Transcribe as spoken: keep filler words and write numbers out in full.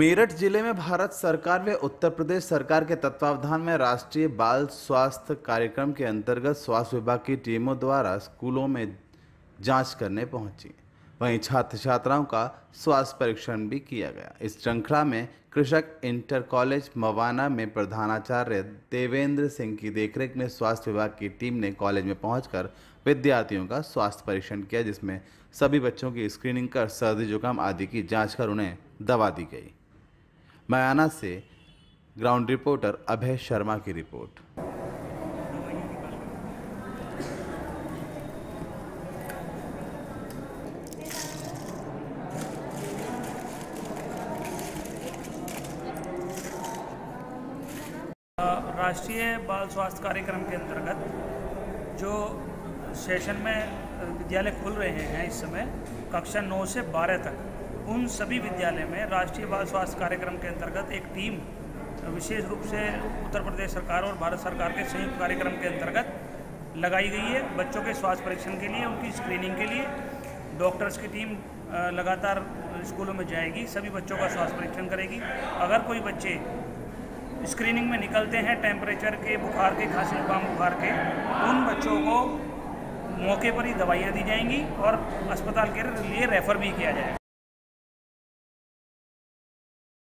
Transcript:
मेरठ जिले में भारत सरकार व उत्तर प्रदेश सरकार के तत्वावधान में राष्ट्रीय बाल स्वास्थ्य कार्यक्रम के अंतर्गत स्वास्थ्य विभाग की टीमों द्वारा स्कूलों में जांच करने पहुंची। वहीं छात्र छात्राओं का स्वास्थ्य परीक्षण भी किया गया। इस श्रृंखला में कृषक इंटर कॉलेज मवाना में प्रधानाचार्य देवेंद्र सिंह की देखरेख में स्वास्थ्य विभाग की टीम ने कॉलेज में पहुंचकर विद्यार्थियों का स्वास्थ्य परीक्षण किया, जिसमें सभी बच्चों की स्क्रीनिंग कर सर्दी जुकाम आदि की जांच कर उन्हें दवा दी गई। मयाना से ग्राउंड रिपोर्टर अभय शर्मा की रिपोर्ट। राष्ट्रीय बाल स्वास्थ्य कार्यक्रम के अंतर्गत जो सेशन में विद्यालय खुल रहे हैं इस समय कक्षा नौ से बारह तक, उन सभी विद्यालय में राष्ट्रीय बाल स्वास्थ्य कार्यक्रम के अंतर्गत एक टीम विशेष रूप से उत्तर प्रदेश सरकार और भारत सरकार के संयुक्त कार्यक्रम के अंतर्गत लगाई गई है। बच्चों के स्वास्थ्य परीक्षण के लिए, उनकी स्क्रीनिंग के लिए डॉक्टर्स की टीम लगातार स्कूलों में जाएगी, सभी बच्चों का स्वास्थ्य परीक्षण करेगी। अगर कोई बच्चे स्क्रीनिंग में निकलते हैं टेम्परेचर के, बुखार के, खांसी जुकाम बुखार के, उन बच्चों को मौके पर ही दवाइयाँ दी जाएंगी और अस्पताल के लिए रेफ़र भी किया जाएगा।